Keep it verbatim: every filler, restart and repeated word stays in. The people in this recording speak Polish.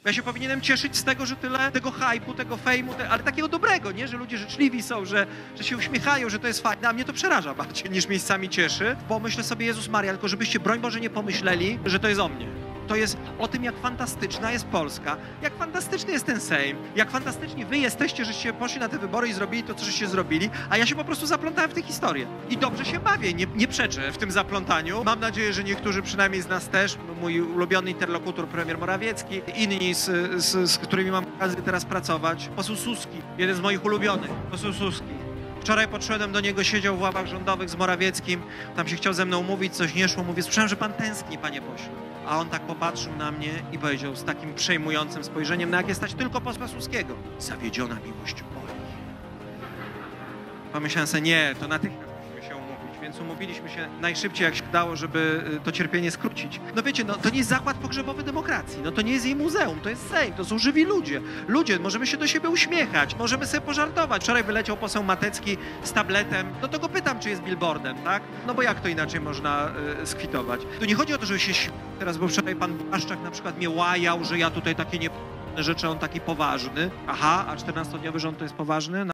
Ja się powinienem cieszyć z tego, że tyle tego hype'u, tego fejmu, te, ale takiego dobrego, nie? Że ludzie życzliwi są, że, że się uśmiechają, że to jest fajne. A mnie to przeraża bardziej niż miejscami cieszy. Bo myślę sobie, Jezus Maria, tylko żebyście, broń Boże, nie pomyśleli, że to jest o mnie. To jest o tym, jak fantastyczna jest Polska, jak fantastyczny jest ten Sejm, jak fantastyczni wy jesteście, żeście poszli na te wybory i zrobili to, co żeście zrobili, a ja się po prostu zaplątałem w tę historię. I dobrze się bawię, nie, nie przeczę w tym zaplątaniu. Mam nadzieję, że niektórzy przynajmniej z nas też, mój ulubiony interlokutor, premier Morawiecki, inni, z, z, z którymi mam okazję teraz pracować, poseł Suski, jeden z moich ulubionych, poseł Suski. Wczoraj podszedłem do niego, siedział w ławach rządowych z Morawieckim, tam się chciał ze mną mówić, coś nie szło, mówię, słyszałem, że pan tęskni, panie pośle. A on tak popatrzył na mnie i powiedział z takim przejmującym spojrzeniem, na jakie stać tylko posła Suskiego. Zawiedziona miłość boli. Pomyślałem sobie, nie, to natychmiast musimy się umówić, więc umówiliśmy się najszybciej jak się dało, żeby to cierpienie skrócić. No wiecie, no to nie jest zakład pogrzebowy demokracji, no to nie jest jej muzeum, to jest Sejm, to są żywi ludzie. Ludzie, możemy się do siebie uśmiechać, możemy sobie pożartować. Wczoraj wyleciał poseł Matecki z tabletem, no to go pytam, czy jest billboardem, tak? No bo jak to inaczej można y, skwitować? Tu nie chodzi o to, żeby się śmiać teraz, bo wczoraj pan Błaszczak na przykład mnie łajał, że ja tutaj takie nie rzeczy, on taki poważny. Aha, a czternastodniowy rząd to jest poważny?